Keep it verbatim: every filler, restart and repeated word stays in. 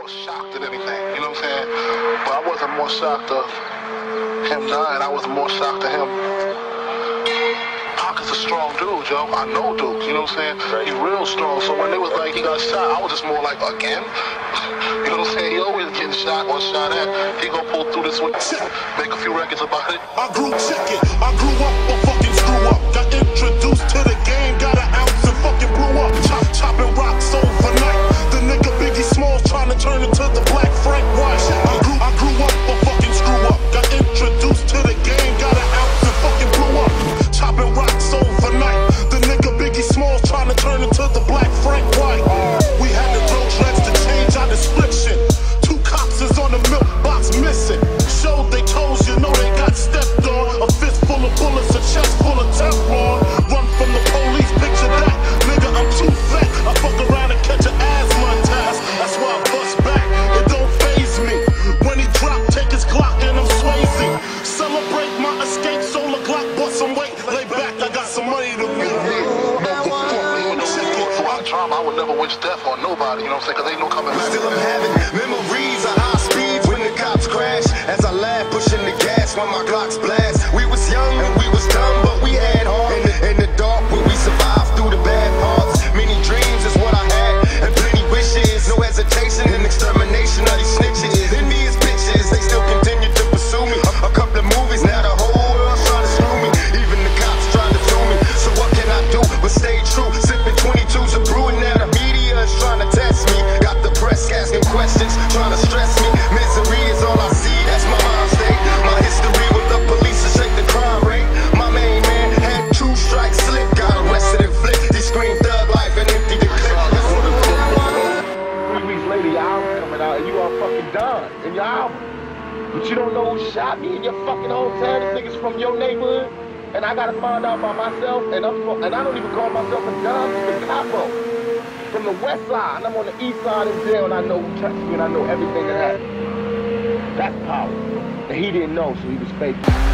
was shocked at everything, you know what I'm saying? But I wasn't more shocked of him dying. I was more shocked to him. Pocket's a strong dude, Joe. I know Duke, you know what I'm saying? He real strong. So when they was like, he got shot, I was just more like, again? You know what I'm saying? He always getting shot or shot at. He gonna pull through this one, make a few records about it. I grew, check it, I grew up a fucking screw up. Got introduced to the game, got an ounce and fucking blew up. Chop, chopping rocks overnight. The nigga Biggie Smalls trying to turn into the Black Frank White. I grew, I grew up a fucking screw up. Got introduced to the game, got an ounce and fucking blew up. Chopping rocks overnight. The nigga Biggie Smalls trying to turn into the Black Frank White. We had to throw dreads to change our description. Two cops is on the milk box missing. Showed they toes, you know they got stepped on. A fist full of bullets, a chest full of Teflon. Run from the police, picture that. Nigga, I'm too fat. I fuck around and catch an asthma attack. That's why I bust back. It don't faze me. When he drop, take his Glock and I'm Swayze. Celebrate my escape, solar Glock, bust some weight. Lay back, I got some money to make. I would never wish death on nobody, you know what I'm saying? Cause ain't no coming back. Still I'm having memories of high speeds when the cops crash. As I laugh, pushing the gas while my Glocks blast. We was young and we was dumb, but we had heart. In the, in the dark, but we survived through the bad parts. Many dreams is what I had, and plenty wishes. No hesitation in extermination of these snitches. Envious bitches, they still continue to pursue me. A, a couple of movies, now the whole world's trying to screw me. Even the cops trying to do me. So what can I do but stay true? Sipping twenty-twos and brewing now. The media is trying to test me. Got the press asking questions, trying to stress me. Misery is all I see, that's my mind state. My history with the police to shake the crime rate. My main man had two strikes slip, got arrested and flipped. He screamed thug life and emptied the clip. Three weeks later, your album coming out and you all fucking done in your album. But you don't know who shot me in your fucking hometown. This nigga's from your neighborhood. And I gotta find out by myself, and I'm from, and I don't even call myself a Don, I'm a capo. From the west side, and I'm on the east side of jail, and I know who touched me, and I know everything that happened. That's power. And he didn't know, so he was faking.